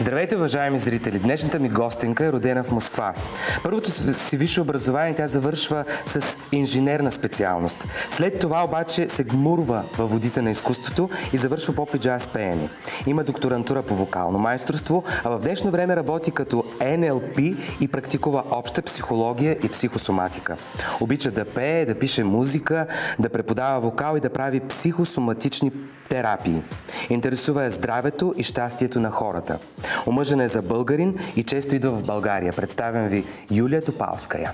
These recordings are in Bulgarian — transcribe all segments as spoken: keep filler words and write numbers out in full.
Здравейте, уважаеми зрители! Днешната ми гостенка е родена в Москва. Първото си висше образование тя завършва с инженерна специалност. След това обаче се гмурва във водите на изкуството и завършва поп и джаз пеене. Има докторантура по вокално майсторство, а в днешно време работи като Ен Ел Пи и практикува обща психология и психосоматика. Обича да пее, да пише музика, да преподава вокал и да прави психосоматични терапии. Интересува е здравето и щастието на хората. Омъжена е за българин и често идва в България. Представям ви Юлия Топалская.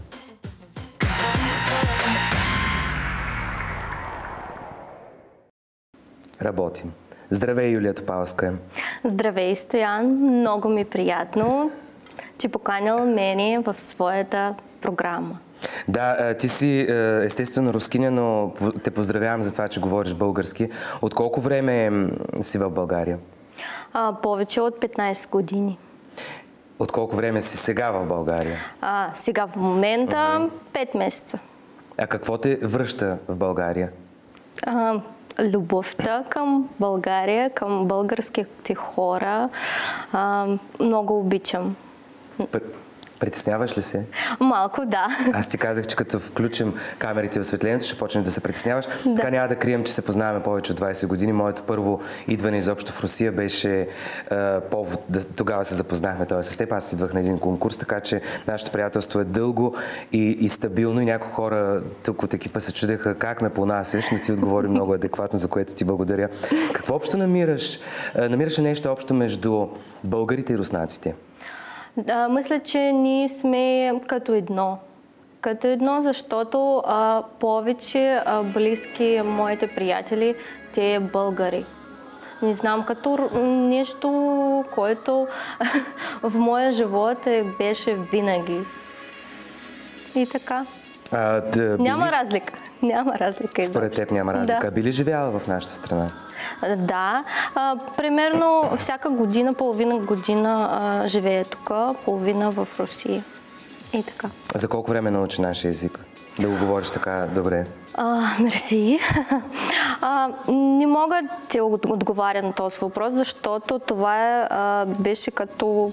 Работим. Здравей, Юлия Топалская. Здравей, Стоян. Много ми приятно, че поканил мене в своята програма. Да, ти си естествено рускиня, но те поздравявам за това, че говориш български. От колко време си в България? А, повече от петнайсет години. От колко време си сега в България? А, сега в момента uh-huh. пет месеца. А какво те връща в България? А, любовта към България, към българските хора. А, много обичам. Притесняваш ли се? Малко, да. Аз ти казах, че като включим камерите в осветлението, ще почнеш да се притесняваш. Да. Така няма да крием, че се познаваме повече от двайсет години. Моето първо идване изобщо в Русия беше е, повод. Да, тогава се запознахме това с теб. Аз идвах на един конкурс, така че нашето приятелство е дълго и, и стабилно. И някои хора тук от екипа се чудеха как ме понасяш, но ти отговори много адекватно, за което ти благодаря. Какво общо намираш? Намираш ли нещо общо между българите и руснаците? Да, мисля, че ние сме като едно. Като едно, защото а, повече а, близки моите приятели, те българи. Не знам, като нещо, което в моя живот беше винаги. И така. А, да, няма били... разлика. Няма разлика. Според теб няма разлика. Да. Би ли живяла в нашата страна? Да, а, примерно всяка година, половина година а, живея тук, половина в Русия. И така. За колко време научи нашия език? Да го говориш така добре? А, мерси. А, не мога да отговаря на този въпрос, защото това а, беше като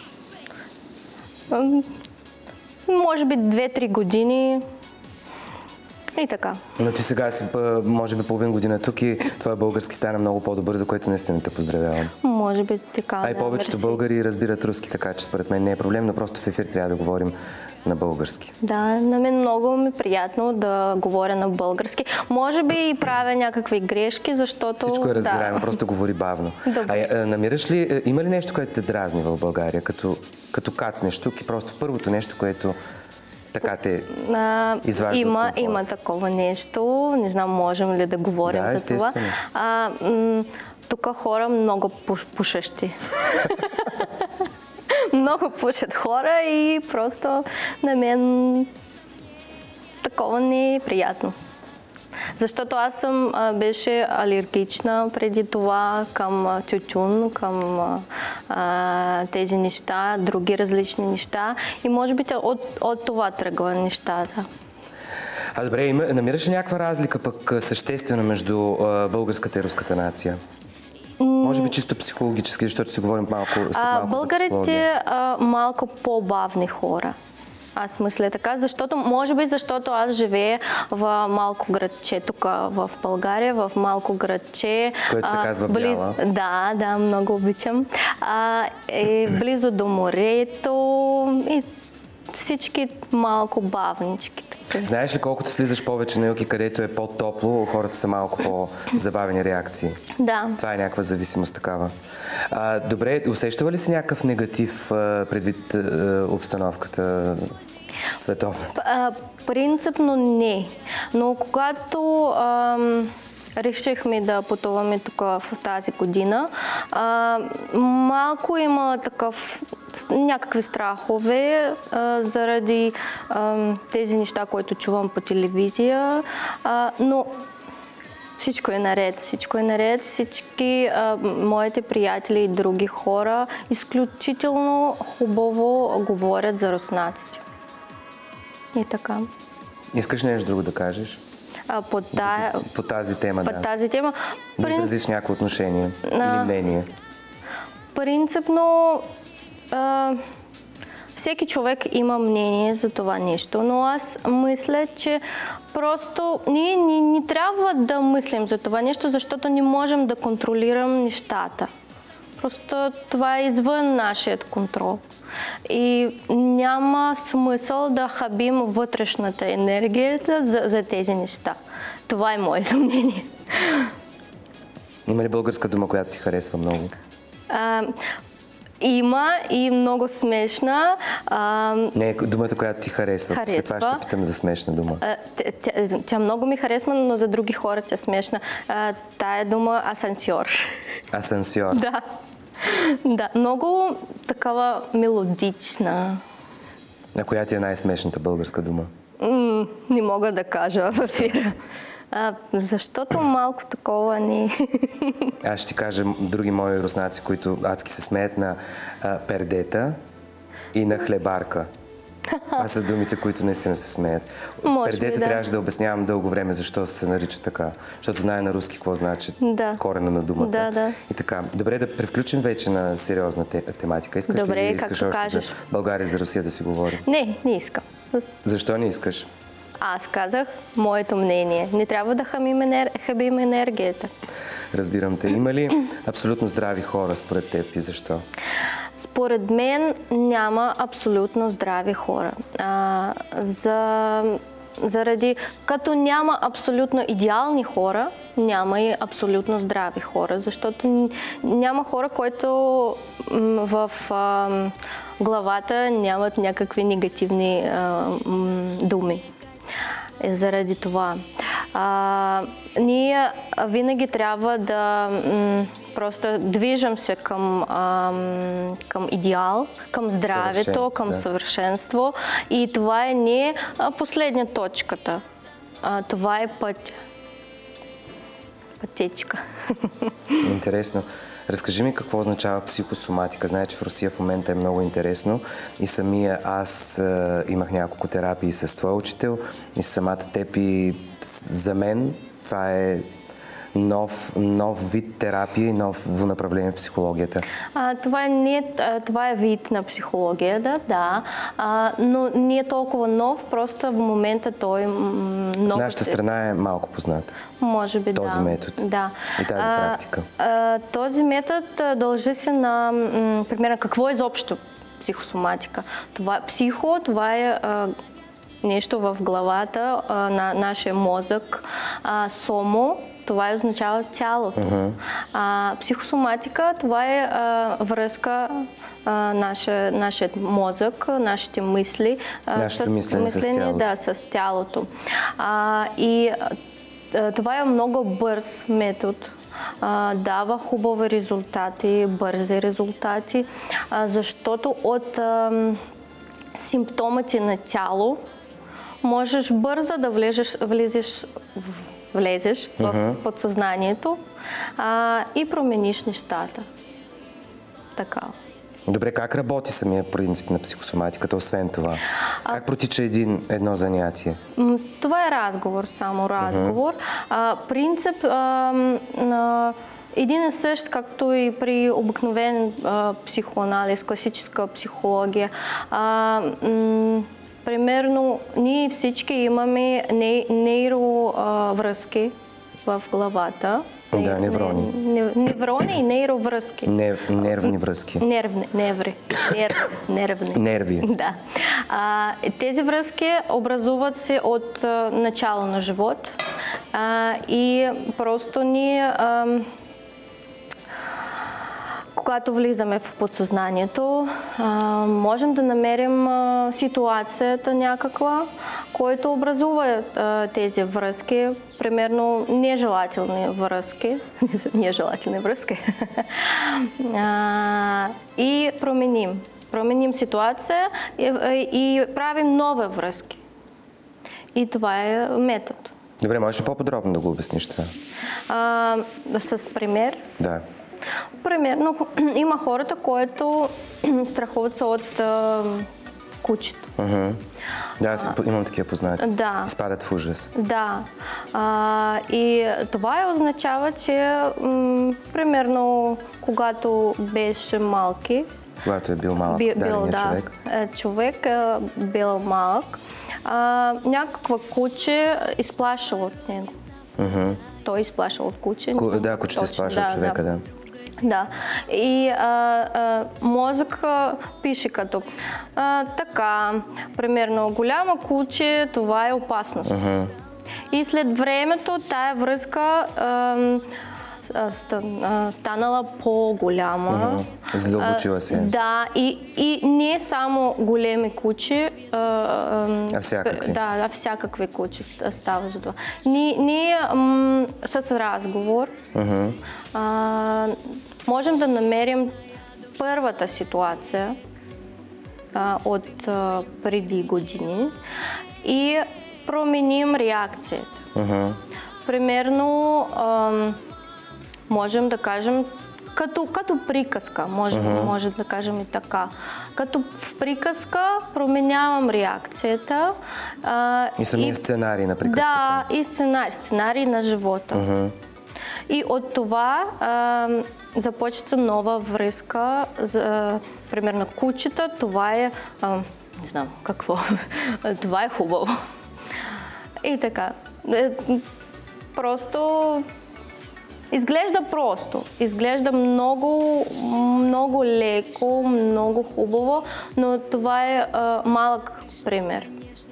а, може би две-три години. И така. Но ти сега си, може би, половин година тук и твоя български стана много по-добър, за което наистина те поздравявам. Може би така, а и повечето да, българи разбират руски, така че според мен не е проблем, но просто в ефир трябва да говорим на български. Да, на мен много ми е приятно да говоря на български. Може би и правя някакви грешки, защото... Всичко е разбираемо, да. Просто говори бавно. А, а намираш ли, има ли нещо, което те дразни в България, като, като кацнеш тук и просто първото нещо, което така те изважда има, от има такова нещо. Не знам, можем ли да говорим да, за това. А, тук хора много пуш, пушещи. Много пушат хора и просто на мен такова не е приятно. Защото аз съм а, беше алергична преди това към тютюн, към а, тези неща, други различни неща. И може би от, от това тръгва нещата. А добре, има, намираш ли някаква разлика пък съществена между а, българската и руската нация? Може би чисто психологически, защото си говорим малко, малко а, българите а, малко по-бавни хора. Аз мисля така, защото, може би защото аз живея в малко градче тук в България, в малко градче. Което се казва близ... Бяла. Да, да, много обичам. А, е близо до морето и всички малко бавнички. Знаеш ли, колкото слизаш повече на юг и където е по-топло, хората са малко по-забавени реакции? Да. Това е някаква зависимост такава. А, добре, усещава ли си някакъв негатив а, предвид а, обстановката световната? А, принципно не. Но когато а, решихме да пътуваме тук в тази година, а, малко има такъв някакви страхове а, заради а, тези неща, които чувам по телевизия, а, но всичко е наред, всичко е наред, всички а, моите приятели и други хора изключително хубаво говорят за руснаците. И така. Искаш нещо друго да кажеш? А, по, та... по, по тази тема, по да. тази тема. Да изразиш някакво отношение а... или мнение. принципно а, всеки човек има мнение за това нещо, но аз мисля, че просто ние не, не трябва да мислим за това нещо, защото не можем да контролираме нещата. Просто това е извън нашият контрол. И няма смисъл да хабим вътрешната енергията за, за тези неща. Това е моето мнение. Има ли българска дума, която ти харесва много? А, има и много смешна. А, Не, думата, която ти харесва. харесва. След това ще питам за смешна дума. А, тя, тя, тя много ми харесва, но за други хора тя е смешна. А, тая дума асансьор. Асансьор. Да. Да, много такава мелодична. На коя ти е най-смешната българска дума? М, не мога да кажа в ефира. А, защото малко такова не... Аз ще ти кажа други мои руснаци, които адски се смеят на а, пердета и на хлебарка. Това са думите, които наистина се смеят. Може Пердета би, да. трябваше да обяснявам дълго време защо се нарича така. Защото знае на руски какво значи Да. корена на думата. Да, да. И така. Добре, да превключим вече на сериозна те- тематика. Искаш Добре, ли да искаш както още кажеш. за България и за Русия да си говорим? Не, не искам. Защо не искаш? Аз казах моето мнение. Не трябва да хамим, енер... хабим енергията. Разбирам те. Има ли абсолютно здрави хора според теб и защо? Според мен няма абсолютно здрави хора. А, за... Заради като няма абсолютно идеални хора, няма и абсолютно здрави хора, защото няма хора, които м, в а, главата нямат някакви негативни а, м, думи. И заради това. А, ние винаги трябва да м, просто движим се към, а, към идеал, към здравето, към да. съвършенство. И това е не последня точката. А, това е път. Пътечка. Интересно. Разкажи ми какво означава психосоматика. Знае, че в Русия в момента е много интересно и самия аз е, имах няколко терапии с твой учител и самата теб и за мен това е нов, нов вид терапия и ново направление в психологията. А, това, е, не, това е вид на психология, да, да. А, но не е толкова нов, просто в момента той много... В нашата страна е малко познат. Може би, този да. метод Да. и тази а, практика. А, този метод дължи се на, м, примерно, какво е изобщо психосоматика. Това, психо, това е а, нещо в главата а, на нашия мозък. А, сомо, това означава тялото. Uh-huh. А, психосоматика, това е а, връзка а, наше, нашият мозък, нашите мисли, а, с, мислене, с тялото. Да, с тялото. А, и а, това е много бърз метод. А, дава хубави резултати, бързи резултати, а, защото от а, симптомите на тяло можеш бързо да влезеш, влезеш, влезеш в uh-huh. подсъзнанието а, и промениш нещата. Така. Добре, как работи самия принцип на психосоматиката, освен това? А... Как протича един, едно занятие? Това е разговор, само разговор. Uh-huh. А, принцип а, а, един и същ, както и при обикновен а, психоанализ, класическа психология. А, м- Примерно, ние всички имаме не, нейровръзки в главата. Да, неврони. Не, неврони и нейровръзки. Не, нервни връзки. Нервни, неври. Нерв, нервни. Нерви. Да. А, тези връзки образуват се от а, начало на живот а, и просто ние... А, когато влизаме в подсъзнанието, а, можем да намерим а, ситуацията някаква, която образува а, тези връзки, примерно нежелателни връзки, нежелателни връзки, а, и променим. Променим ситуация и, и правим нови връзки. И това е метод. Добре, можеш ли по-подробно да го обясниш това? А, с пример? Да. Примерно, има хората, които страхуват се от а, кучето. Uh-huh. Да, аз имам такива познати. Да. Изпадат в ужас. Да. А, и това означава, че м, примерно когато беше малки, когато е бил малък би, дадения бил, да, човек. човек е бил малък, а, някаква куче изплашал от него. Uh-huh. Той изплашал от куче. Ку, да, кучето изплашва от човека, да. да. Да. И а, а, мозък а, пише като а, така, примерно, голяма куче, това е опасност. Uh-huh. И след времето тая връзка а, а, станала по-голяма. Uh-huh. Задълбочила се. Да, и, и не само големи кучи, а, а всякакви. Да, а всякакви кучи става за това. Ние, ние м, с разговор Uh-huh. а, можем да намерим първата ситуация а, от а, преди години и променим реакцията. Uh-huh. Примерно, а, можем да кажем, като, като приказка, можем, uh-huh. можем да кажем и така. Като в приказка променявам реакцията. А, и самия и, сценарий на приказката. Да, и сценарий, сценарий на живота. Uh-huh. И от това а, започва нова връзка. За, примерно кучета, това е, а, не знам какво, това е хубаво. И така. Просто изглежда просто. Изглежда много, много леко, много хубаво, но това е а, малък пример.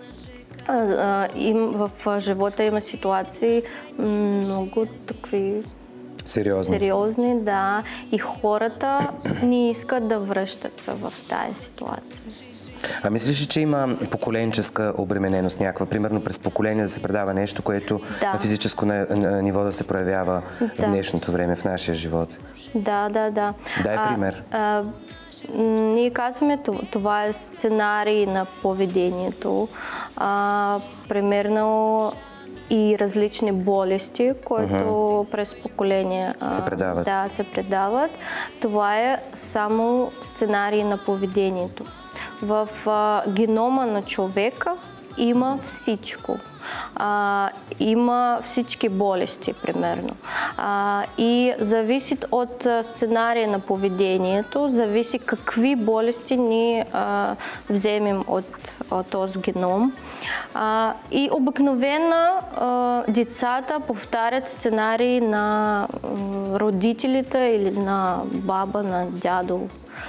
Им, в живота има ситуации много такви сериозни. сериозни, да, и хората не искат да връщат се в тази ситуация. А мислиш ли, че има поколенческа обремененост някаква? Примерно през поколение да се предава нещо, което да. на физическо ниво да се проявява да. в днешното време, в нашия живот? Да, да, да. Дай пример. А, а, ние казваме, това е сценарий на поведението. А, примерно и различни болести, които uh-huh. през поколения се предават. Да, се предават. Това е само сценарий на поведението. В а, генома на човека има всичко. А, има всички болести, примерно. А, и зависи от сценария на поведението, зависи какви болести ни а, вземем от, от този геном. А, и обикновено а, децата повтарят сценарии на а, родителите или на баба, на дядо.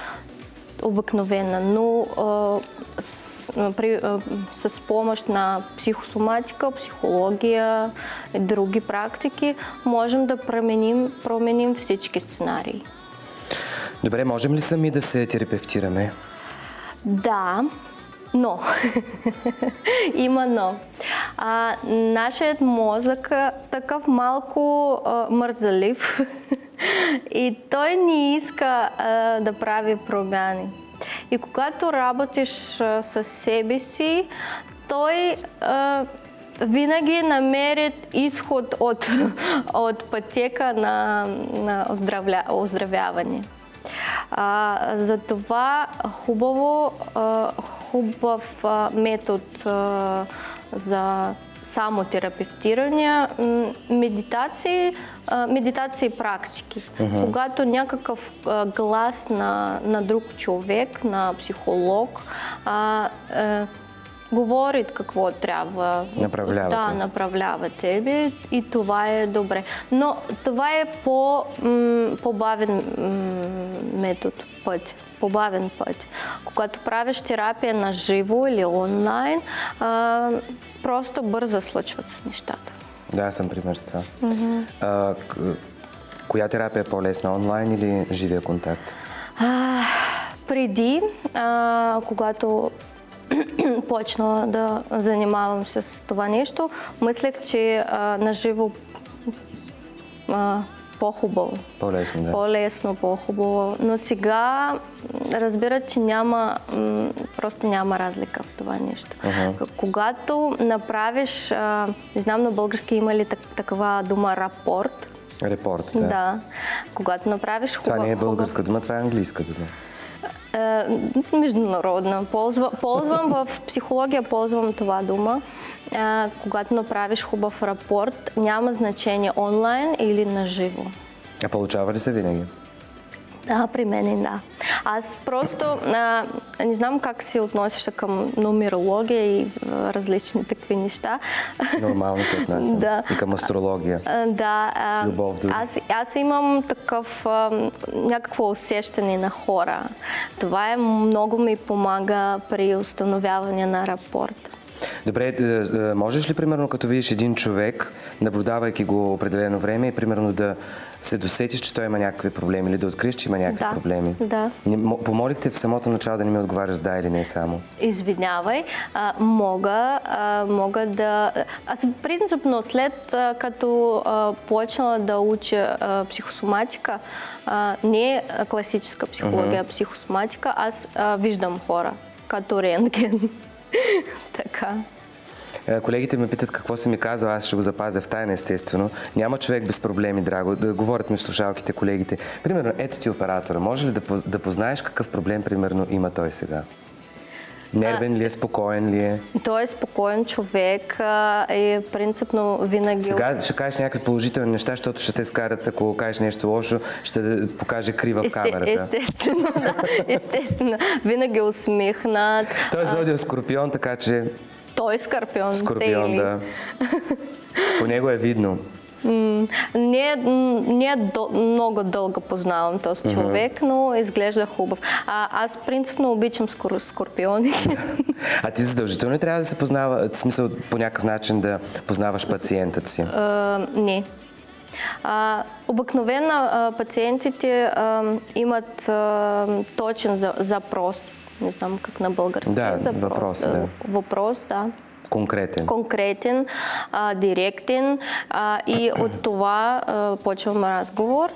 Обикновено, но а, с, при, а, с помощ на психосоматика, психология и други практики можем да променим, променим всички сценарии. Добре, можем ли сами да се терапевтираме? Да, но. Има но. А, нашият мозък е такъв малко а, мързалив и той не иска а, да прави промяни. И когато работиш а, със себе си, той а, винаги намери изход от, от пътека на, на оздравля, оздравяване. А, затова хубаво, а, хубав а, метод а, за самотерапевтиране, медитации, а, медитации практики. Uh-huh. Когато някакъв а, глас на, на друг човек, на психолог, а, а, говори какво трябва направлява, да, направлява тебе и това е добре. Но това е по, м, по-бавен м, метод, път, по-бавен път. Когато правиш терапия на живо или онлайн, а, просто бързо случват се нещата. Да, аз съм пример с това. Mm-hmm. А, коя терапия е по-лесна, онлайн или живия контакт? А, преди, а, когато почна да занимавам се с това нещо, мислех, че а, наживо а, по-хубаво. По-лесно, да. По-лесно, по-хубаво. Но сега разбират, че няма, м, просто няма разлика в това нещо. Uh-huh. Когато направиш, а, не знам на български има ли так, такава дума рапорт. Репорт, да. Да. Когато направиш хубаво. Това не е българска дума, това е английска дума. Международна. Ползва, ползвам в психология, ползвам това дума. А, когато направиш хубав рапорт, няма значение онлайн или наживо. А получава ли се винаги? Да, при мен да. Аз просто а, не знам как се относиш към нумерология и а, различни такива неща. Нормално се отнасям. Да. И към астрология. А, да. А, с любов дори. Аз, аз имам такъв а, някакво усещане на хора. Това е много ми помага при установяване на рапорт. Добре, можеш ли, примерно, като видиш един човек, наблюдавайки го определено време и, примерно, да се досетиш, че той има някакви проблеми или да откриеш, че има някакви да, проблеми? Да. Помолихте в самото начало да не ми отговаряш да или не само? Извинявай, а, мога, а, мога да... Аз принципно след а, като а, почнала да уча а, психосоматика, а, не класическа психология, а uh-huh. психосоматика, аз а, виждам хора като рентген. Така. Колегите ме питат какво си ми казал, аз ще го запазя в тайна, естествено. Няма човек без проблеми, драго. Да говорят ми в слушалките колегите. Примерно, ето ти оператора. Може ли да, да познаеш какъв проблем, примерно, има той сега? Нервен ли е, спокоен ли е? Той е спокоен човек и принципно винаги... Сега ще кажеш някакви положителни неща, защото ще те скарат, ако кажеш нещо лошо, ще покаже крива в камерата. Естествено, да. Естествено. Винаги усмихнат. Той е зодия Скорпион, така че... Той е Скорпион. Скорпион, да. По него е видно. Не, не дъл, много дълго познавам този uh-huh. човек, но изглежда хубав. А, аз принципно обичам скор, скорпионите. А ти задължително ли трябва да се познава, в смисъл по някакъв начин да познаваш пациентът си? А, не. А, обикновено а, пациентите а, имат а, точен запрос. Не знам как на български. Да, запрос, въпрос, да. Въпрос, да. Конкретен. Конкретен, а, директен а, и от това а, почвам разговор.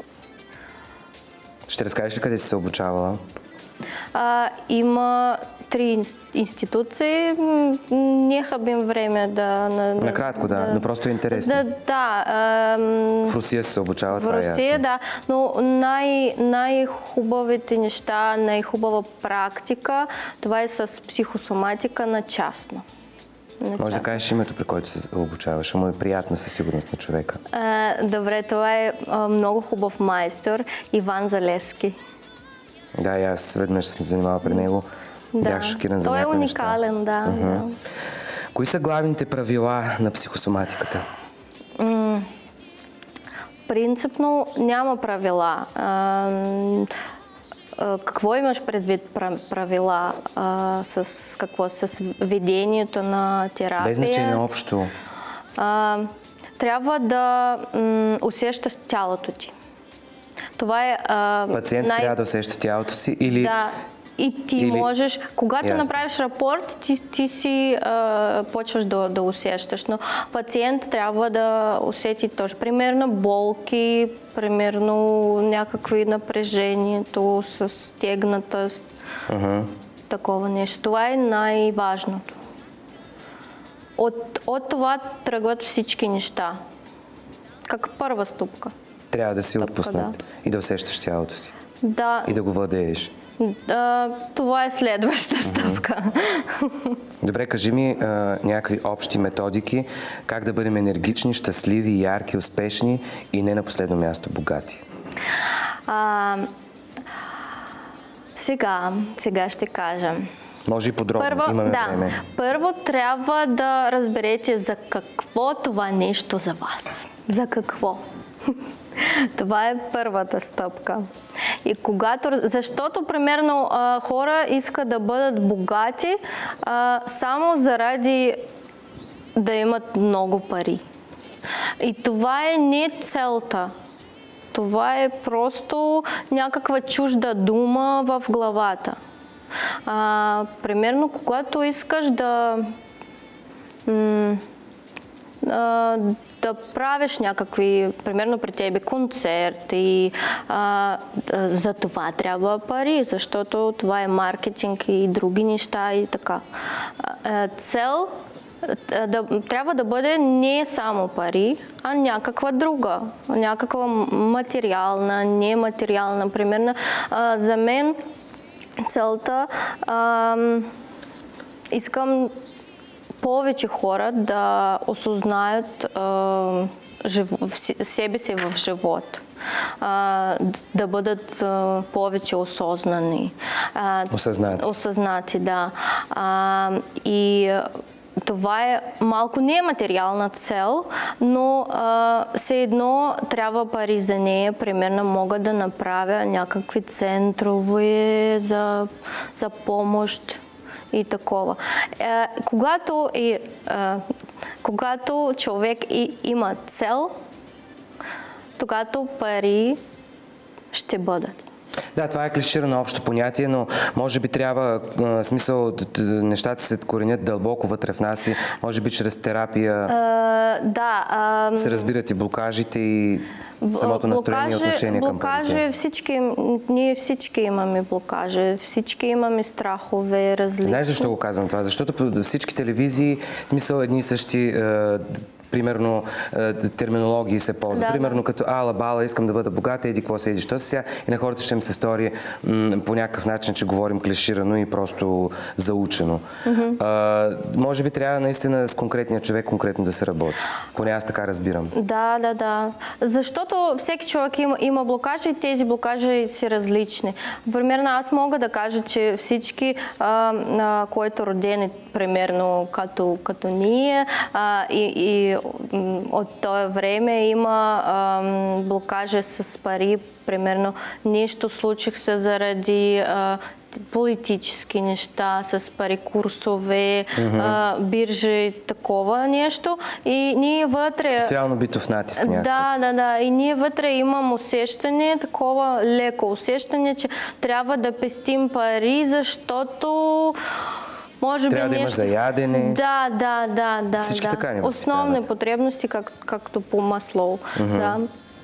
Ще разкажеш ли къде си се обучавала? А, има три институции. Не хабим време да... Накратко, да, да, но просто е интересно. Да, да. А, в Русия се обучава, това е ясно. В Русия, да, но най, най-хубавите неща, най-хубава практика, това е с психосоматика на частно. Може да кажеш името, при който се обучаваш. Му е приятно със сигурност на човека. А, добре, това е а, много хубав майстор Иван Залески. Да, и аз веднъж съм се занимавала при него. Да. Бях шокиран за Той някои неща. Той е уникален, да, uh-huh. да. Кои са главните правила на психосоматиката? М- принципно няма правила. А, Какво имаш предвид правила? А, с какво? С ведението на терапия? Без значение общо. А, трябва да м, усещаш тялото ти. Това е... А, Пациент най... трябва да усеща тялото си или... Да. И ти Или... можеш, когато Ясно. направиш рапорт, ти, ти си а, почваш да, да усещаш, но пациент трябва да усети точно. Примерно болки, примерно някакви напрежението с стегната, uh-huh. такова нещо. Това е най-важното. От, от това тръгват всички неща. Как първа стъпка. Трябва да си отпуснат да. И да усещаш тялото си. Да. И да го владееш. А, това е следваща стъпка. Добре, кажи ми а, някакви общи методики, как да бъдем енергични, щастливи, ярки, успешни и не на последно място богати. А, сега, сега ще кажа. Може и подробно, Първо, имаме да, време. Първо трябва да разберете за какво това нещо за вас. За какво. Това е първата стъпка. И когато, защото, примерно, хора искат да бъдат богати само заради да имат много пари. И това е не целта. Това е просто някаква чужда дума в главата. А, примерно, когато искаш да... М- да правиш някакви, примерно при тебе концерт и а, за това трябва пари, защото това е маркетинг и други неща и така. А, цел да, трябва да бъде не само пари, а някаква друга, някаква материална, нематериална. Примерно а, за мен целта а, искам повече хора да осознаят а, жив... себе си в живот. А, да бъдат а, повече осознани. А, осъзнати. Осъзнати, да. А, и това е малко не е материална цел, но а, все едно трябва пари за нея. Примерно мога да направя някакви центрове за, за помощ и такова. А, когато, и, а, когато човек и, има цел, тогава пари ще бъдат. Да, това е клиширано общо понятие, но може би трябва, а, смисъл, нещата се коренят дълбоко вътре в нас и може би чрез терапия а, да, а, се разбират и блокажите и самото настроение и отношение към парите. Блокажи, всички, ние всички имаме блокажи, всички имаме страхове, различни. Знаеш защо го казвам това? Защото всички телевизии, в смисъл едни и същи, а, примерно терминологии се ползват. Да, примерно да. Като ала, бала, искам да бъда богата, еди какво се еди, що си сега. И на хората ще им се стори м, по някакъв начин, че говорим клиширано и просто заучено. Mm-hmm. а, може би трябва наистина с конкретния човек конкретно да се работи. Поне аз така разбирам. Да, да, да. Защото всеки човек има, има блокажи и тези блокажи са различни. Примерно аз мога да кажа, че всички, а, а, които родени примерно като, като ние а, и, и от това време има а, блокажи с пари. Примерно нещо случих се заради а, политически неща, с пари, курсове, mm-hmm. а, биржи, такова нещо. И ние вътре... Социално битов натиск някакъв. Да, да, да. И ние вътре имам усещане, такова леко усещане, че трябва да пестим пари, защото... Може трябва би да нещо... има за ядене. Да, да, да, да. Всички да. така ни основни потребности, как, както по масло. Mm-hmm. Да.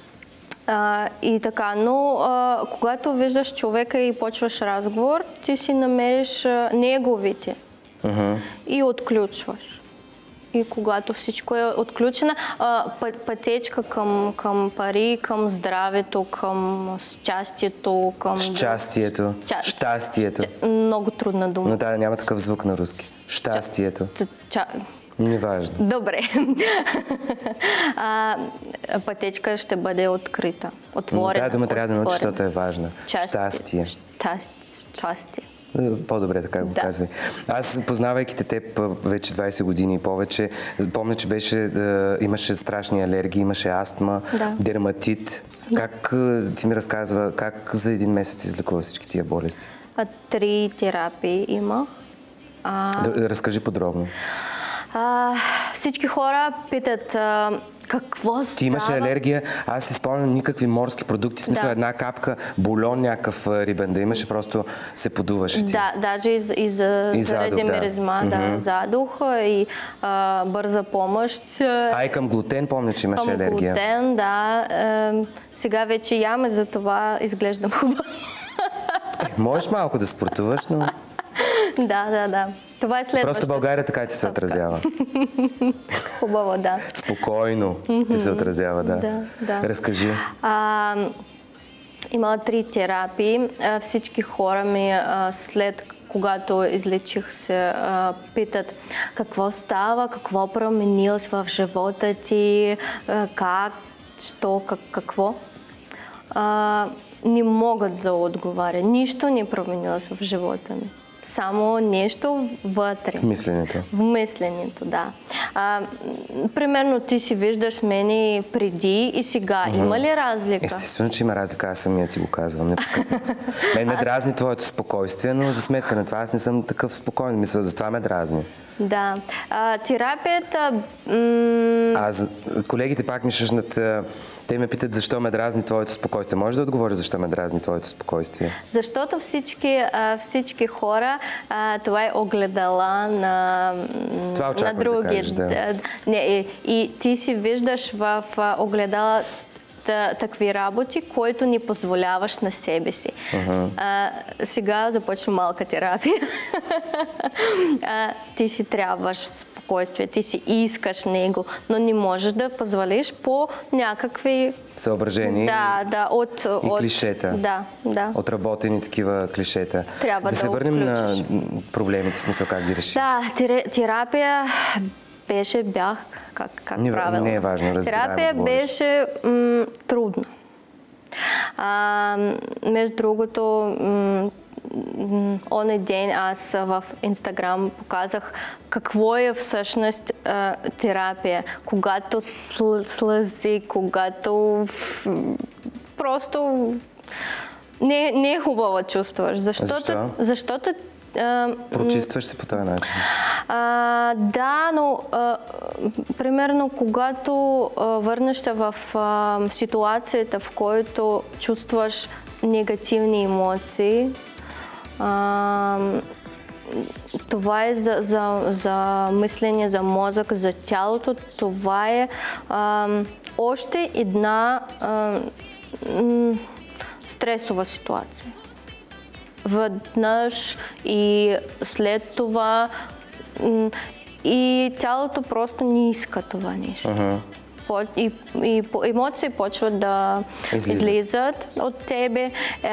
А, и така, но а, когато виждаш човека и почваш разговор, ти си намериш а, неговите mm-hmm. и отключваш. И когато всичко е отключено, а, пътечка към, към пари, към здравето, към щастието, към... Щастието. Ща... Щастието. Ща... Много трудна дума. Но да, няма такъв звук на руски. Щастието. Ча... Неважно. Добре. а, пътечка ще бъде открита. Отворена. Тая дума трябва да научи, защото е важна. Щастие. Щастие. По-добре, така го да. Казвай. Аз, познавайки те теб вече двайсет години и повече, помня, че беше, имаше страшни алергии, имаше астма, да. Дерматит. Да. Как ти ми разказва, как за един месец излекува всички тия болести? А, три терапии има. А... Да, разкажи подробно. А, всички хора питат а, какво става. Ти имаше алергия, аз си спомням никакви морски продукти, в смисъл да. Една капка, бульон някакъв рибен да имаше, просто се подуваше ти. Да, даже и, и, за, и заради да. Миризма, да, mm-hmm. задух и а, бърза помощ. А и към глутен помня, че имаше към алергия. Към глутен, да. Е, сега вече ям и за това изглеждам хубаво. Можеш малко да спортуваш, но... Да, да, да. Това е следващата. Просто България така ти се отразява. Хубаво, да. Спокойно ти се отразява, да. Да, да. Разкажи. А, имала три терапии. Всички хора ми след когато излечих се, питат какво става, какво променилось в живота ти, как, що, как, какво. А, не мога да отговаря. Нищо не променилось в живота ми. Само нещо вътре. Мисленето. В мисленето, да. А, примерно ти си виждаш мене преди и сега. Mm-hmm. Има ли разлика? Естествено, че има разлика. Аз самия ти го казвам непрекъснато. Мен ме дразни твоето спокойствие, но за сметка на това аз не съм такъв спокоен. Мисля, за това ме дразни. Да. А, терапията... М- Аз, колегите пак ми шъжнат, те ме питат защо ме дразни твоето спокойствие. Може да отговоря защо ме дразни твоето спокойствие? Защото всички, всички хора, това е огледала на, на други. Да кажеш, да. Не, и, и ти си виждаш в огледала такви работи, които не позволяваш на себе си. Uh-huh. А, сега започва малка терапия. а, ти си трябваш спокойствие, ти си искаш него, но не можеш да позволиш по някакви... съображения да, да, от, и от... клишета. Да, да. Отработени такива клишета. Трябва да да се върнем включиш. на проблемите, смисъл как ги реши. Да, терапия беше, бях, как, как не, правилно. Не е важно, разбираемо. Терапия беше м, трудна. А, между другото, м, онзи ден аз в Инстаграм показах какво е всъщност а, терапия. Когато сл, слъзи, когато просто не, не е хубаво чувстваш. Защото, Защо? Защото прочистваш се по този начин? А, да, но а, примерно когато а, върнеш се в а, ситуацията, в която чувстваш негативни емоции, а, това е за, за, за мислене, за мозък, за тялото. Това е а, още една а, м, стресова ситуация. Веднъж и след това и тялото просто не иска това нещо. Uh-huh. И, и емоции почват да излизат, излизат от тебе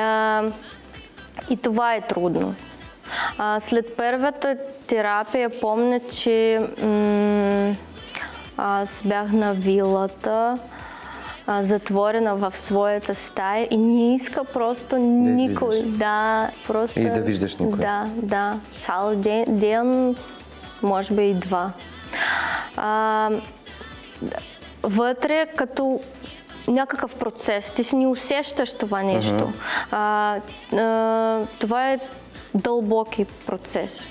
и това е трудно. А, след първата терапия помня, че м- аз бях на вилата, затворена в своята стая и не иска просто да никой. Да, просто... И да виждаш никой. Да, да. Цял ден, ден може би и два. А, вътре като някакъв процес, ти си не усещаш това нещо. Uh-huh. А, а, това е дълбоки процес.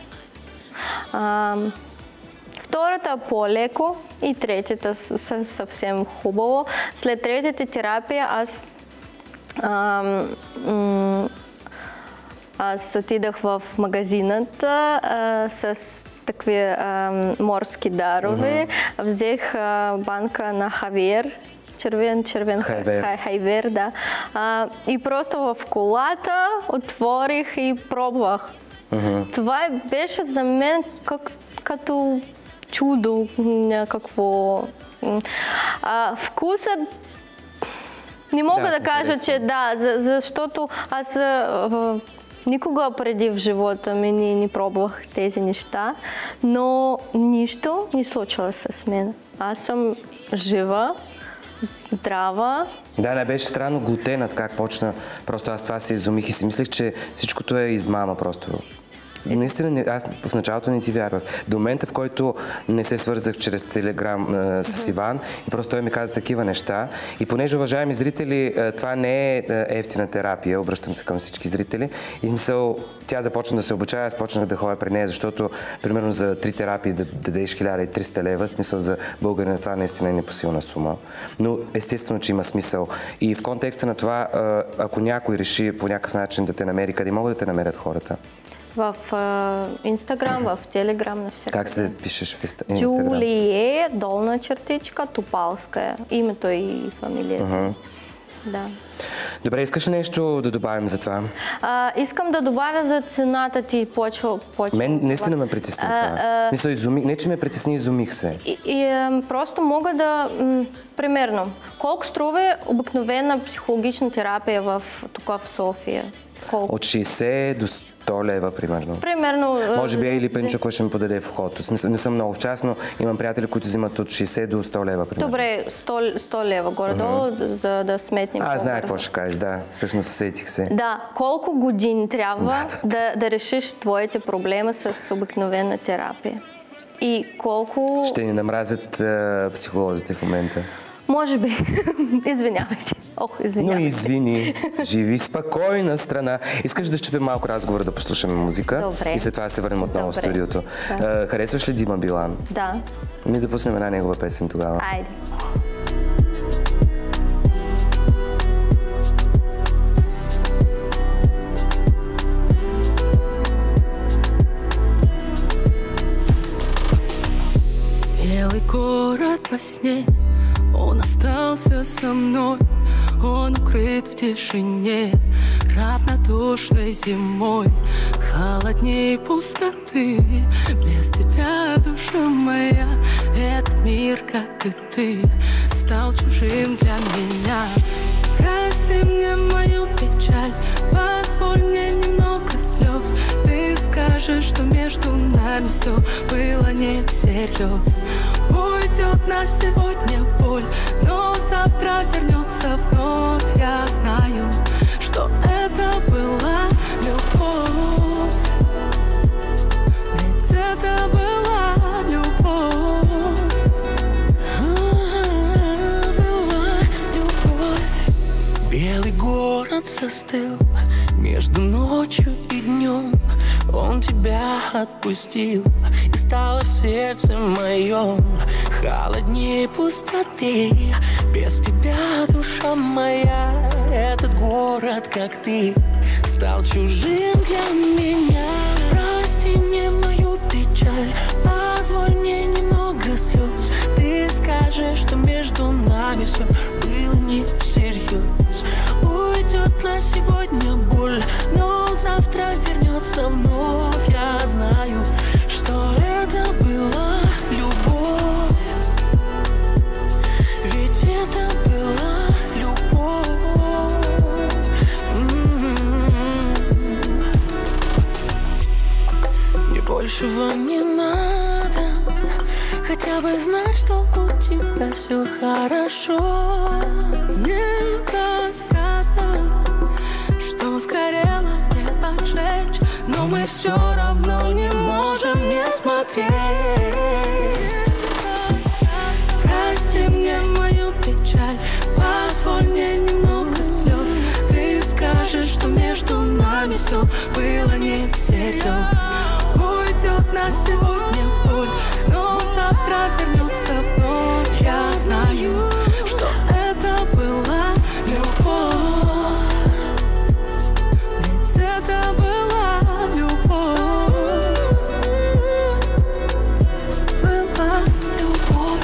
А, Втората по-леко и третата съвсем хубаво. След третата терапия аз, ам, м- аз отидах в магазината а, с такива а, морски дарове. Mm-hmm. Взех а, банка на хавер, червен, червен хайвер, хай, хайвер да. А, и просто в колата отворих и пробвах. Mm-hmm. Това беше за мен как, като чудо някакво. А, вкусът не мога да, да кажа, че да, за, защото аз в, никога преди в живота ми не, не пробвах тези неща, но нищо не случило с мен. Аз съм жива, здрава. Да, не беше странно глутенът, как почна. Просто аз това се изумих и си мислех, че всичкото е измама просто. Наистина, аз в началото не ти вярвах. До момента, в който не се свързах чрез Телеграм а, с Иван и просто той ми каза такива неща. И понеже, уважаеми зрители, това не е ефтина терапия, обръщам се към всички зрители, и мисъл, тя започна да се обучава, аз почнах да ходя при нея, защото, примерно, за три терапии да дадеш хиляда и триста лева, смисъл за българина, това наистина е непосилна сума. Но естествено, че има смисъл. И в контекста на това, ако някой реши по някакъв начин да те намери, къде могат да те намерят хората? В Инстаграм, в Телеграм, навсякъде. Как се пишеш в Инстаграм? Джулие, долна чертичка, Топалска. Името и фамилията. Uh-huh. Да. Добре, искаш ли нещо да добавим за това? А, искам да добавя за цената ти почва. почва Мен наистина ме притесни това. А, а... Мисля, изумих, не че ме притесни, изумих се. И, и, а, просто мога да, м, примерно, колко струва обикновена психологична терапия в, тук в София? Колко? От шейсет до сто лева, примерно. Примерно. Може би Ели Пенчук ще ми подаде в ход. Не съм много в час, но имам приятели, които взимат от шейсет до сто лева, примерно. Добре, сто лева горе-долу, uh-huh. за да сметнем. А, знае какво ще кажеш, да. Всъщност усетих се. Да. Колко години трябва да, да решиш твоите проблеми с обикновена терапия? И колко... Ще ни намразят а, психолозите в момента. Може би. Извинявайте. Ох, извинявайте. Но извини. Живи спокойна страна. Искаш да щупим малко разговор, да послушаме музика? Добре. И след това се върнем отново Добре. в студиото. Да. Харесваш ли Дима Билан? Да. Ми да пуснем една негова песен тогава. Айде. Белый город во сне, он остался со мной, он укрыт в тишине, равнодушен. душной зимой, холодней пустоты. Без тебя, душа моя, этот мир, как и ты, стал чужим для меня. Прости мне мою печаль, позволь мне немного слез. Ты скажешь, что между нами все было не всерьез. Уйдет на сегодня боль, но завтра вернется вновь. Я знаю, что это была любовь, ведь это была любовь. Была любовь. Белый город застыл между ночью и днем. Он тебя отпустил, и стало в сердце моем холоднее пустоты. Без тебя, душа моя, этот город, как ты, стал чужим для меня. Прости мне мою печаль, позволь мне немного слез. Ты скажешь, что между нами все было не всерьез. Уйдет на сегодня боль, но завтра вернется вновь. Я знаю, что это была любовь, ведь это была любовь. М-м-м. Мне большего не надо, хотя бы знать, что у тебя все хорошо. Невозвратно, что сгорело, не поджечь, но мы все равно не можем не смотреть. Прости мне мою печаль, позволь мне немного слез. Ты скажешь, что между нами все было не всерьез. Уйдет на сегодня боль, но завтра вернется вновь. Я знаю, что это была любовь, ведь это была любовь. Была любовь.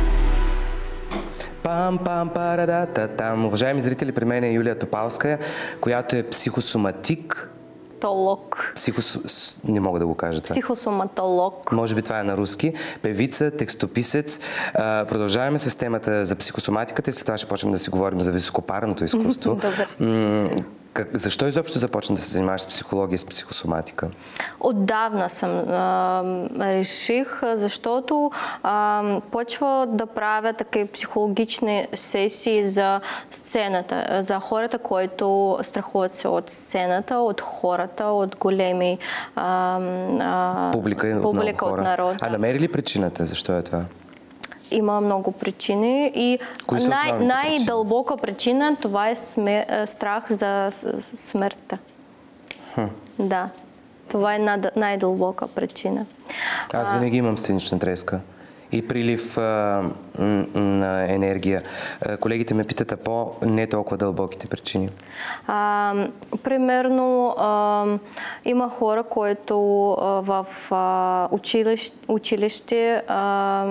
Пам-пам-парадата-там. Уважаеми зрители, при мен е Юлия Топалска, която е психосоматик. Толок. Психос... Не мога да го кажа това. Психосоматолог. Може би това е на руски. Певица, текстописец. А, продължаваме с темата за психосоматиката и след това ще почнем да си говорим за високопарното изкуство. Добре. М- как, защо изобщо започна да се занимаваш с психология и с психосоматика? Отдавна съм а, реших, защото а, почва да правя такива психологични сесии за сцената, за хората, които страхуват се от сцената, от хората, от големи а, а, Публика, от, публика от народа. А намери ли причината? Защо е това? Има много причини и най- най-дълбока причина това е смер... страх за смъртта. Хм. Да, това е най-дълбока причина. Аз винаги имам сценична треска и прилив а, на енергия. Колегите ме питат, а по не толкова дълбоките причини. А, примерно а, има хора, които а, в а, училище, училище а,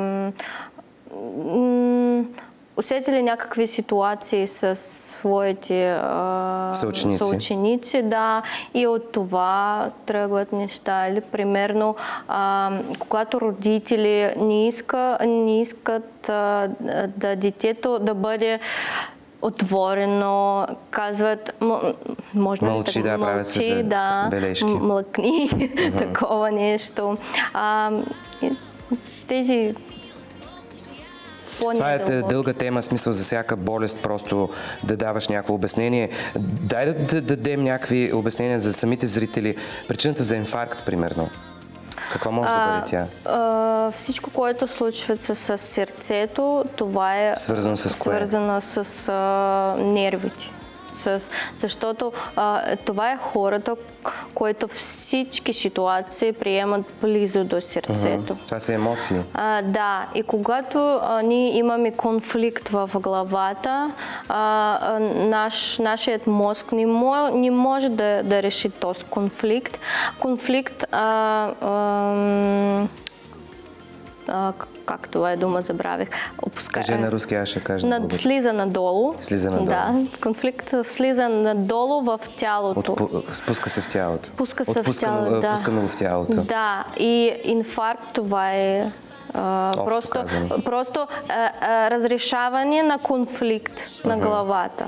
усетили някакви ситуации с своите а, съученици. съученици, да, и от това тръгват неща. Или примерно, а, когато родители не, иска, не искат а, да детето да бъде отворено, казват, може мълчи, да, да, правят се да, бележки. Млъкни, uh-huh. такова нещо. А, тези Това е дълга тема, смисъл за всяка болест, просто да даваш някакво обяснение. Дай да, да дадем някакви обяснения за самите зрители. Причината за инфаркт, примерно. Каква може а, да бъде тя? А, всичко, което случва се с сърцето, това е свързано с, свързано с а, нервите. С, защото а, това е хората, които всички ситуации приемат близо до сърцето. Uh-huh. Това са емоции. А, да, и когато а, ние имаме конфликт в главата, а, а, наш, нашият мозък не, мо, не може да, да реши този конфликт. Конфликт а, а, а, как това е дума, забравих. Опуска... Кажи на руски, аз ще кажа. Над... Слиза надолу. Слиза надолу. Да, конфликт слиза надолу в тялото. Отпу... Спуска се в тялото. Спуска се в тялото, да. Пускаме го в тялото. Да, и инфаркт това е а, просто, просто а, а, разрешаване на конфликт uh-huh. на главата.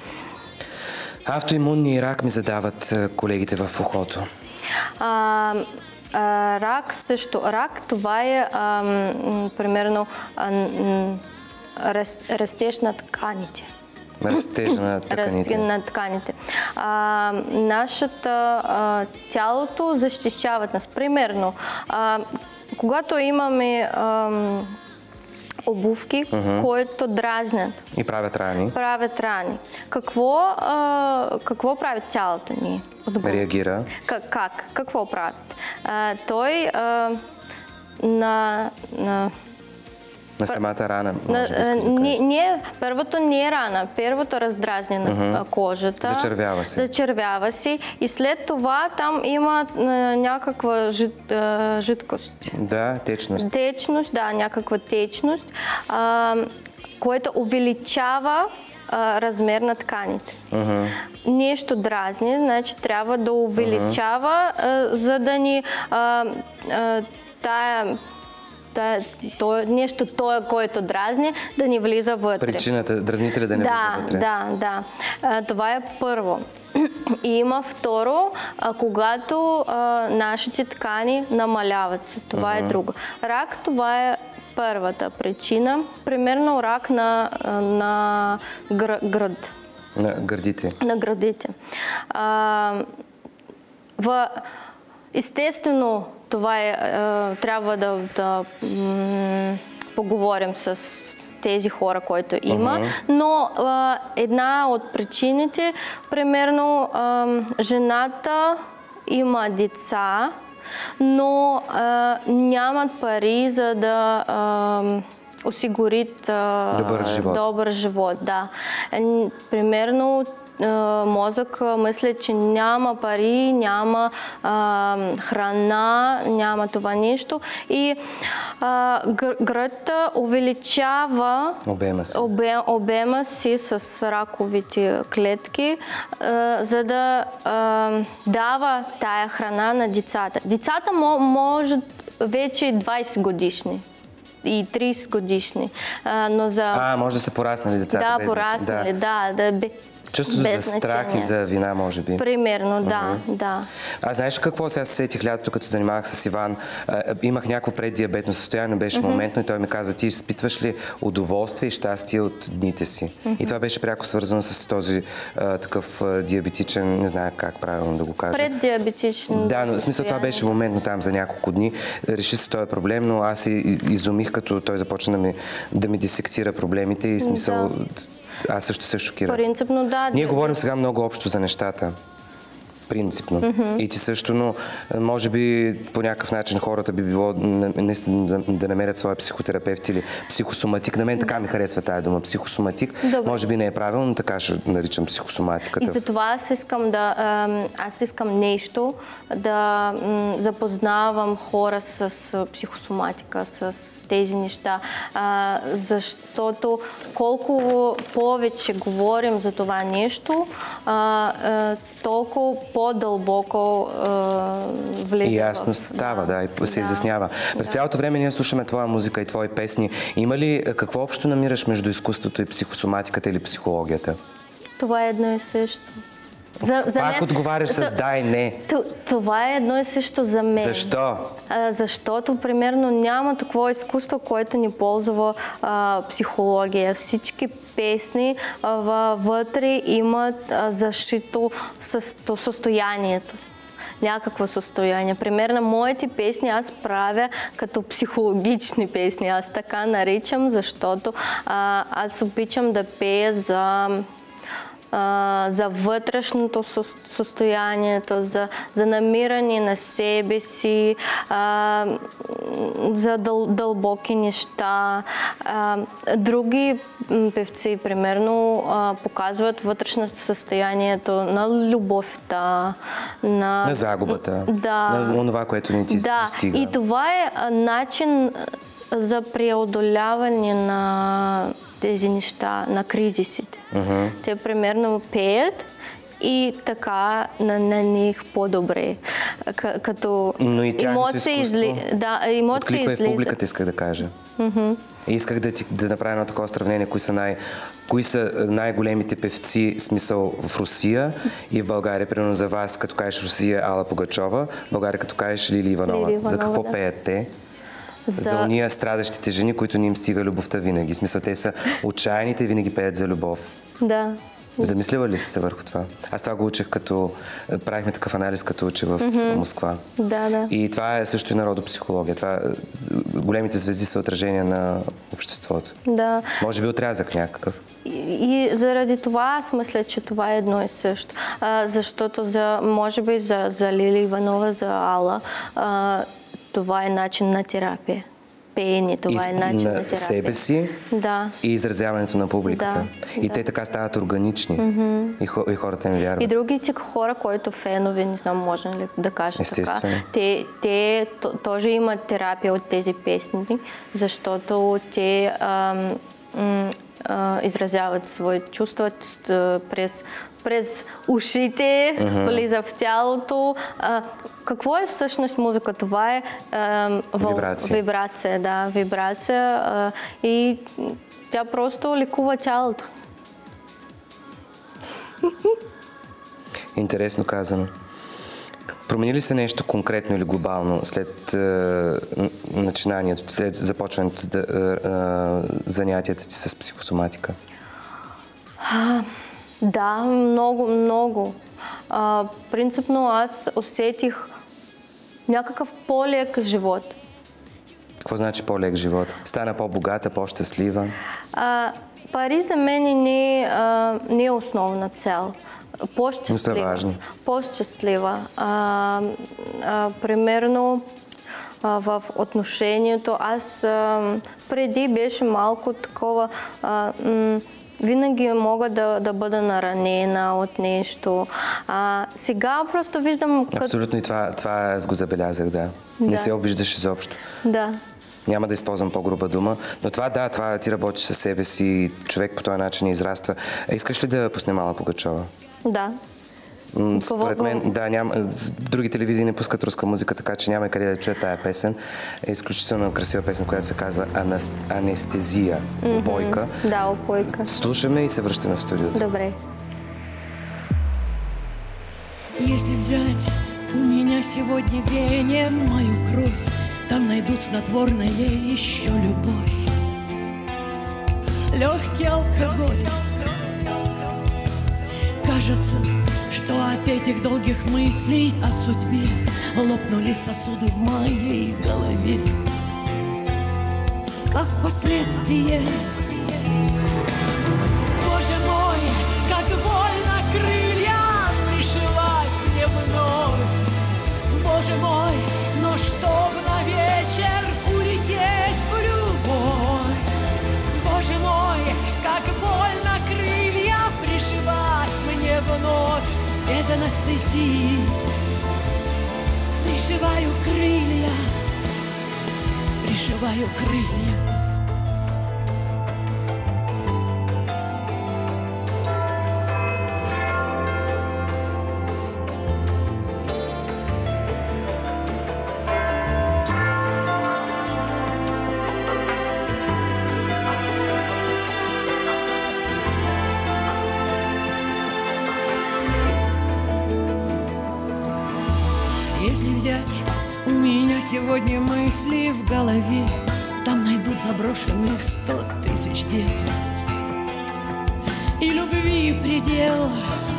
Автоимунни рак ми задават колегите в ухото. А, а, рак също. Рак това е а, м, примерно а, м, раз, растеж на тканите. Растеж на тканите. на тканите. А, нашата а, тялото защищават нас. Примерно, а, когато имаме а, обувки, uh-huh. които дразнят. И правят рани. Правят рани. Какво, а, какво правят тялото ни? Реагира. Как? как? Какво правят? А, той а, на... на На самата рана, може би искаш да не, не, първото не е рана, първото раздразни на uh-huh. кожата. Зачервява се. Зачервява се и след това там има а, някаква жид, а, жидкост. Да, течност. Течност, да, някаква течност, а, което увеличава а, размер на тканите. Uh-huh. Нещо дразни, значи трябва да увеличава, uh-huh. а, за да ни а, а, тая Та, то, нещо, това, което дразни, да ни влиза вътре. Причината, дразнителя да не да, влиза вътре. Да, да. А, това е първо. И има второ, а, когато а, нашите ткани намаляват се. Това uh-huh. е друго. Рак, това е първата причина. Примерно рак на, на гр, град. На гърдите. На градите. А, в, естествено, това е, а, трябва да, да м- поговорим с тези хора, които има, uh-huh. но а, една от причините, примерно, а, жената има деца, но а, нямат пари за да а, осигурят а, добър живот. Добър живот, да. Примерно, мозък мисля, че няма пари, няма а, храна, няма това нещо и а, гръдта увеличава обема си. Обе, обема си с раковите клетки, а, за да а, дава тая храна на децата. Децата може вече двайсет годишни. И трийсет годишни. А, но за... а, може да са пораснали децата. Да, без пораснали, да. да, да Чувството за страх и за вина, може би. Примерно, да, uh-huh. да. А знаеш какво? Сега се сетих лятото, като се занимавах с Иван. А, имах някакво преддиабетно състояние, беше uh-huh. моментно и той ми каза, ти изпитваш ли удоволствие и щастие от дните си? Uh-huh. И това беше пряко свързано с този а, такъв а, диабетичен, не знае как правилно да го кажа. Преддиабетичен. Да, но в смисъл това беше моментно там за няколко дни. Реши се този проблем, но аз и изумих, като той започна да ми, да ми дисектира проблемите и смисъл... Да. Аз също се шокирам. Принципно, да. Ние говорим сега много общо за нещата. Принципно. Mm-hmm. И ти също, но може би по някакъв начин хората би било наистина да намерят своя психотерапевт или психосоматик. На мен така ми харесва тая дума. Психосоматик. Добре. Може би не е правилно, но така ще наричам психосоматиката. И за това аз искам да аз искам нещо да запознавам хора с психосоматика, с тези неща, а, защото колко повече говорим за това нещо, а, а, толкова по-дълбоко влиза. И ясно става, да, да и се да. изяснява. През да. цялото време ние слушаме твоя музика и твои песни. Има ли какво общо намираш между изкуството и психосоматиката или психологията? Това е едно и също. За, за Пак мен, отговаряш с да и не. Това е едно и също за мен. Защо? А, защото, примерно, няма такова изкуство, което ни ползва а, психология. Всички песни а, вътре имат а, защито състо, състоянието. Някакво състояние. Примерно, моите песни аз правя като психологични песни. Аз така наричам, защото а, аз обичам да пея за... за вътрешното състоянието, за, за намиране на себе си, а, за дъл, дълбоки неща. А, други певци, примерно, а, показват вътрешното състоянието на любовта, на... На загубата, да, на това, което не ти да, достига. И това е начин за преодоляване на тези неща, на кризисите. Uh-huh. Те примерно пеят и така на, на них по-добре. К- като Но и емоции изли... да, емоции откликва излизат. и публиката, исках да кажа. Mm-hmm. И исках да, ти, да направя едно такова сравнение, кои са, най, кои са най-големите певци, смисъл в Русия и в България. Примерно за вас, като кажеш Русия, Ала Пугачова, в България, като кажеш Лили Иванова. Лили Иванова, за какво да. пеят те? За... за уния страдащите жени, които не им стига любовта винаги. В смисъл, те са отчаяните и винаги пеят за любов. Да. Замислила ли си се върху това? Аз това го учих като... Правихме такъв анализ, като учи в mm-hmm. Москва. Да, да. И това е също и народопсихология. Това, големите звезди са отражение на обществото. Да. Може би отрязък някакъв. И, и заради това аз мисля, че това е едно и също. А, защото за, може би за, за Лили Иванова, за Ала, а, това е начин на терапия. Пеене, това и е начин на, на терапия. себе си да. и изразяването на публиката. Да, и да. те така стават органични. Mm-hmm. И, хо, и хората им вярват. И другите хора, които фенове, не знам, може ли да кажа така, те, те тоже имат терапия от тези песни, защото те ам, м, а, изразяват своите чувства през през ушите, uh-huh. влиза в тялото. А, какво е всъщност музика? Това е а, въл... вибрация. Вибрация, да, вибрация. А, и тя просто лекува тялото. Интересно казано. Промени ли се нещо конкретно или глобално след е, начинанието, след започването да, е, занятията ти с психосоматика? А, да, много, много. А, принципно аз усетих някакъв по-лек живот. Какво значи по-лек живот? Стана по-богата, по-щастлива? А, пари за мен не, а, не е основна цел. По-щастлива. Но са важни. По-щастлива. А, а, примерно а, в отношението аз а, преди беше малко такова... А, м- Винаги мога да, да бъда наранена от нещо. А, сега просто виждам... Абсолютно като... и това, това аз го забелязах, да. да. Не се обиждаш изобщо. Да. Няма да използвам по-груба дума, но това да, това ти работиш със себе си, човек по този начин израства. А искаш ли да пуснем Ала Пугачова? Да. Според мен, да, няма, други телевизии не пускат руска музика, така че няма къде да чуя тая песен. Е изключително красива песен, която се казва Анестезия, опойка. Mm-hmm. Да, опойка. Слушаме и се връщаме в студиото. Добре. Если взять у меня сегодня веяние мою кровь, там найдут снотворное еще любовь. Легкий алкоголь. Кажется, что от этих долгих мыслей о судьбе лопнули сосуды в моей голове. Как последствие. Боже мой, как больно крылья пришивать мне вновь. Боже мой, но чтоб на вечер улететь в любовь. Боже мой, как больно крылья пришивать мне вновь. Без анестезии пришиваю крылья, пришиваю крылья. Если взять у меня сегодня мысли в голове, там найдут заброшенных сто тысяч дел. И любви предел.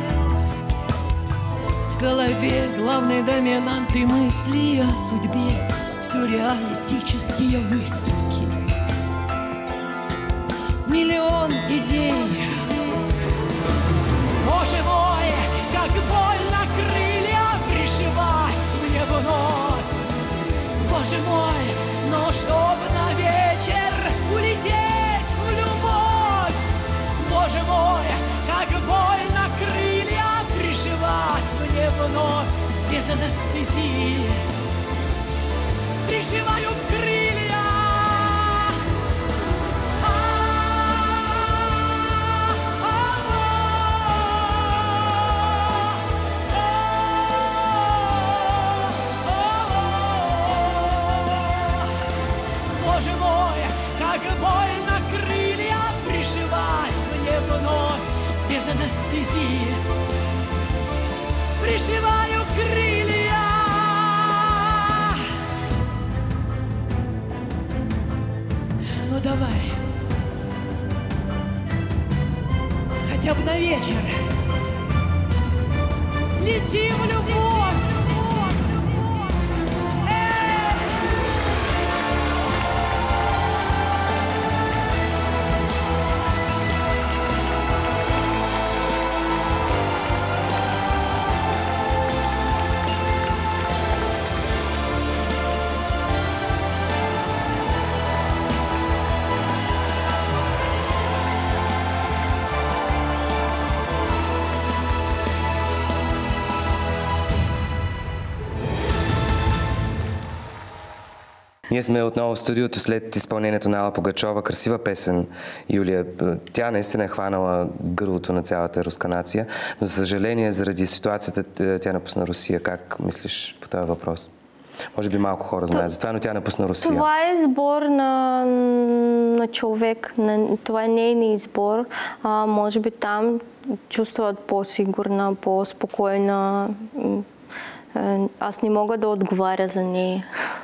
В голове главной доминанты мысли о судьбе, сюрреалистические выставки. Миллион идей. Боже мой, как больно крылья пришивать мне вновь. Боже мой, но чтоб на вечер улететь в любовь. Боже мой, как больно крылья пришивать мне вновь. Без анестезии пришиваю крылья, как больно крылья пришивать мне вновь без анестезии. Пришиваю крылья. Ну давай, хотя бы на вечер. Лети в любовь. Ние сме отново в студиото след изпълнението на Алла Пугачова. Красива песен, Юлия. Тя наистина е хванала гърлото на цялата руска нация, но за съжаление, заради ситуацията, тя напусна Русия. Как мислиш по този въпрос? Може би малко хора знаят за това, но тя напусна Русия. Това е избор на, на човек. На, това е нейният избор. А, може би там чувстват по-сигурна, по-спокойна. Аз не мога да отговаря за нея.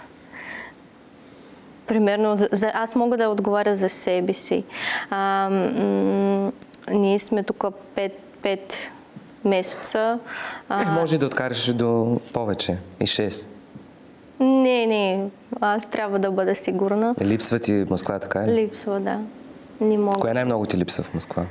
Примерно, за, аз мога да отговаря за себе си. А, ние сме тук пет месеца. А, е, може да откараш до повече. И шест. Не, не. Аз трябва да бъда сигурна. Липсва ти Москва, така ли? Липсва, да. Не мога. Кое най-много ти липсва в Москва?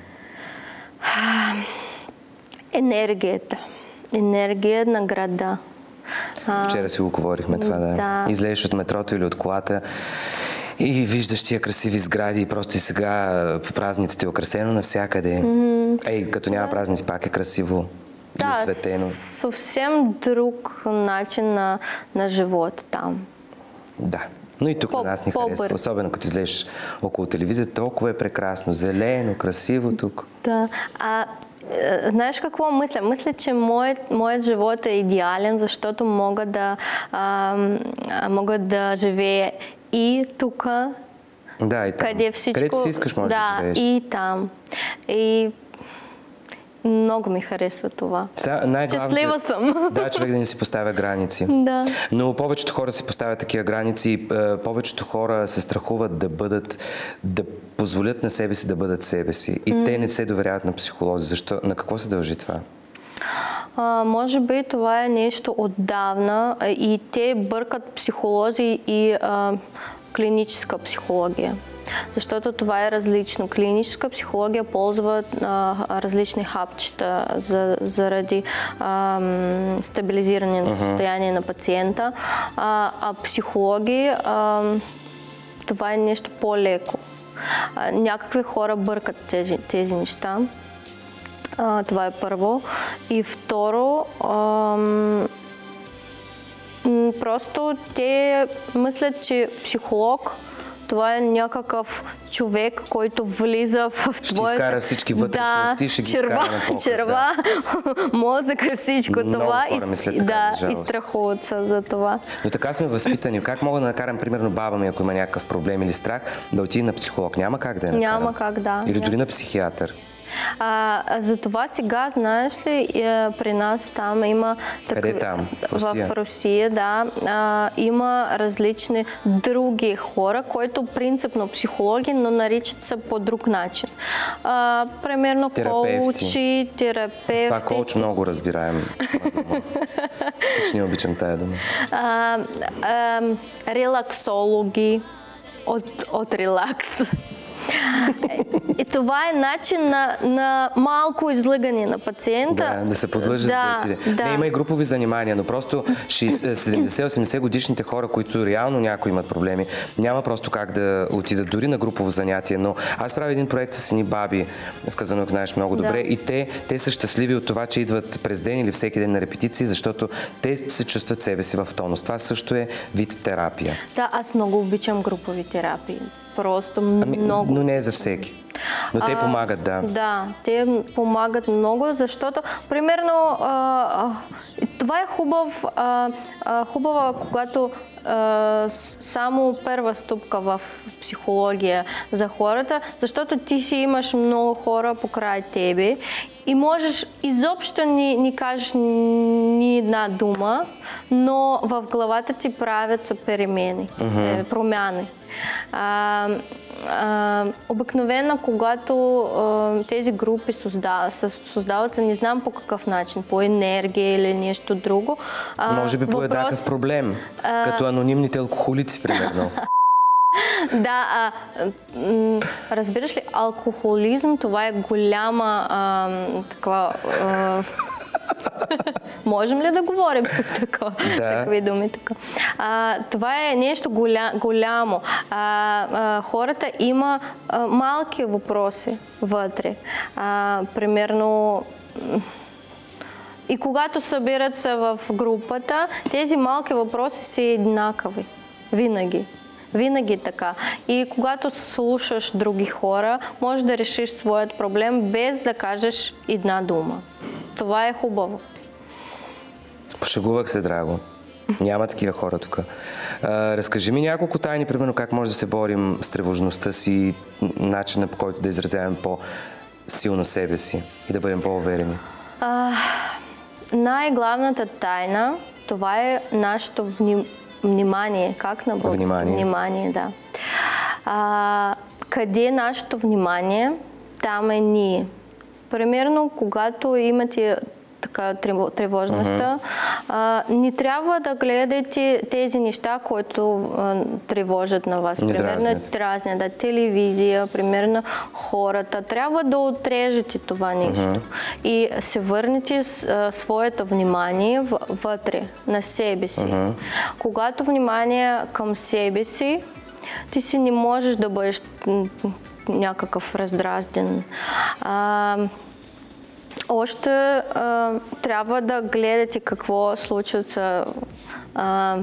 Енергията. Енергия на града. Вчера си го говорихме това, да. да. Излезеш от метрото или от колата и виждаш тия красиви сгради и просто и сега по празниците е украсено навсякъде. Mm-hmm. Ей, като няма празници, пак е красиво да, и осветено. Съвсем друг начин на, на живот там. Да. Но и тук По, на нас ни харесва, особено като излезеш около телевизията, толкова е прекрасно, зелено, красиво тук. Да. А знаеш какво мисля? Мисля, че моят, моят живот е идеален, защото мога да, а, мога да живея и тук, да, и там. Къде всичко... Където си искаш, можеш да, да живееш. и там. И много ми харесва това. Сега, щастлива съм. Да, човек да не си поставя граници. Да. Но повечето хора си поставят такива граници. Повечето хора се страхуват да бъдат, да позволят на себе си да бъдат себе си. И mm. те не се доверяват на психолози. Защо? На какво се дължи това? А, може би това е нещо отдавна и те бъркат психолози и а, клиническа психология. Защото това е различно. Клиническа психология ползва а, различни хапчета за, заради а, стабилизиране на състояние uh-huh. на пациента, а, а психологи а, това е нещо по-леко. А, някакви хора бъркат тези, тези неща. А, това е първо. И второ, а, просто те мислят, че психолог това е някакъв човек, който влиза в твоята... Ще изкара всички вътрешности, да, ще ги черва, изкара на показ. черва, да. Мозък и всичко много това. Хора и, мислят така, да, за и страхуват се за това. Но така сме възпитани. Как мога да накарам, примерно, баба ми, ако има някакъв проблем или страх, да отиде на психолог? Няма как да я накарам. Няма как, да. Или дори на психиатър. А, за това сега, знаеш ли, при нас там има... Къде там? В Русия? В Русия, да. А, има различни други хора, които принципно психологи, но наричат се по друг начин. А, примерно коучи, терапевти. Това коуч много разбираем. Точно не обичам тая дума. А, а, релаксологи от, от релакс. И това е начин на, на малко излъгане на пациента. Да, да се подлъжат да, да отиде. Да. Не, има и групови занимания, но просто седемдесет-осемдесет годишните хора, които реално някои имат проблеми, няма просто как да отидат дори на групово занятие. Но аз правя един проект с едни баби в Казанлък, знаеш много добре, да. И те, те са щастливи от това, че идват през ден или всеки ден на репетиции, защото те се чувстват себе си в тонус. Това също е вид терапия. Да, аз много обичам групови терапии. Просто ами, много. Но не е за всеки. Но те а, помагат, да. Да, те помагат много, защото, примерно, а, това е хубав, а, а, хубава, когато а, само първа стъпка в психология за хората, защото ти си имаш много хора покрай тебе и можеш изобщо не, не кажеш ни една дума, но в главата ти правят се перемени, uh-huh. промяни. А, а, обикновено, когато а, тези групи създават, създават се, не знам по какъв начин, по енергия или нещо друго. А, може би по еднакъв проблем, а, като анонимните алкохолици, примерно. Да, а, м, разбираш ли, алкохолизм, това е голяма а, такава... А, можем ли да говорим така, да. такви думи? Така. А, това е нещо голя, голямо. А, а, хората има а, малки въпроси вътре. А, примерно... И когато събират се в групата, тези малки въпроси са еднакви. Винаги. Винаги така. И когато слушаш други хора, можеш да решиш своят проблем без да кажеш една дума. Това е хубаво. Пошегувах се, драго. Няма такива хора тук. Разкажи ми няколко тайни, примерно как може да се борим с тревожността си, начина по който да изразяваме по-силно себе си и да бъдем по-уверени. А, най-главната тайна, това е нашето вним... внимание. Как на български? Внимание. Внимание, да. А, къде е нашето внимание? Там е ние. Примерно, когато имате така тревожността, uh-huh. не трябва да гледате тези неща, които а, тревожат на вас. Не примерно, дразнят, да, телевизия, примерно хората. Трябва да отрежете това нещо. Uh-huh. И се върнете с а, своето внимание в, вътре, на себе си. Uh-huh. Когато внимание към себе си, ти си не можеш да бъдеш някакъв раздразнен. А, още а, трябва да гледате какво случва а,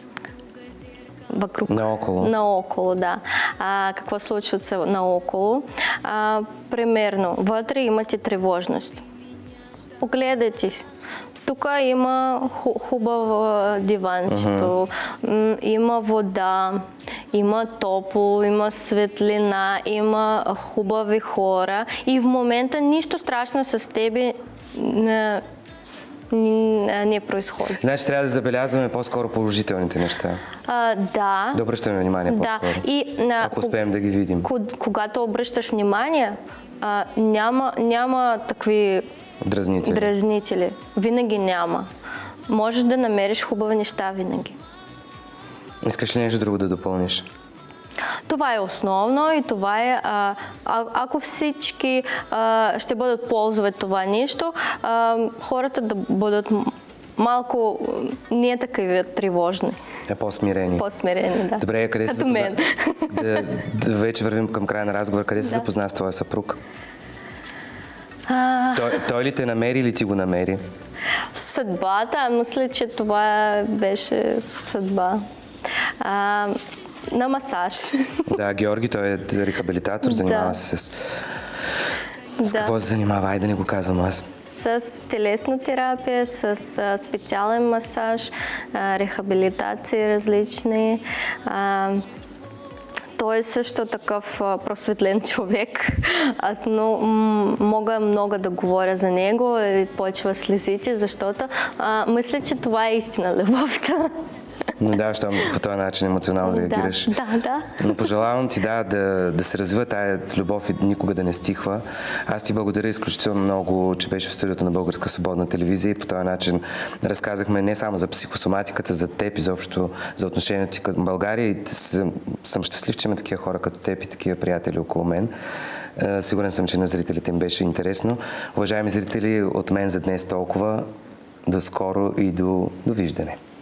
вокруг. Наоколо. Наоколо, да. А, какво случва се наоколо. А, примерно, вътре имате тревожност. Огледайте се. Тук има хубаво диванчето, uh-huh. има вода, има топло, има светлина, има хубави хора и в момента нищо страшно с тебе не, не, не происходи. Значи трябва да забелязваме по-скоро положителните неща. А, да. Да обръщаме внимание да. по-скоро, и, ако успеем да ги видим. Когато обръщаш внимание, а, няма, няма такви Дразнители. Дразнители. Винаги няма. Можеш да намериш хубави неща винаги. Искаш ли нещо друго да допълниш? Това е основно и това е, а, а, ако всички а, ще бъдат ползват това нещо, а, хората да бъдат малко не такива тревожни. Е, по-смирени. По-смирени, да. Добре, къде се запозна... да, да, вече вървим към края на разговор. Къде се да. запозна с твоя съпруг? А... Той, той ли те намери или ти го намери? Съдбата, мисля, че това беше съдба. А, на масаж. Да, Георги, той е рехабилитатор, занимава да. се с... С да. какво се занимава? Айде да не го казвам аз. С телесна терапия, с специален масаж, рехабилитации различни. Той е също такъв просветлен човек. Аз но, мога много да говоря за него и почва слезите, защото а, мисля, че това е истина любовта. Но да, щом по този начин емоционално реагираш. Да, да, да. Но пожелавам ти да, да, да се развива тая любов и никога да не стихва. Аз ти благодаря изключително много, че беше в студиото на Българска свободна телевизия и по този начин разказахме не само за психосоматиката, за теб, изобщо за отношението ти към България. И съм, съм щастлив, че има такива хора като теб и такива приятели около мен. Сигурен съм, че на зрителите им беше интересно. Уважаеми зрители, от мен за днес толкова. До скоро и до довиждане.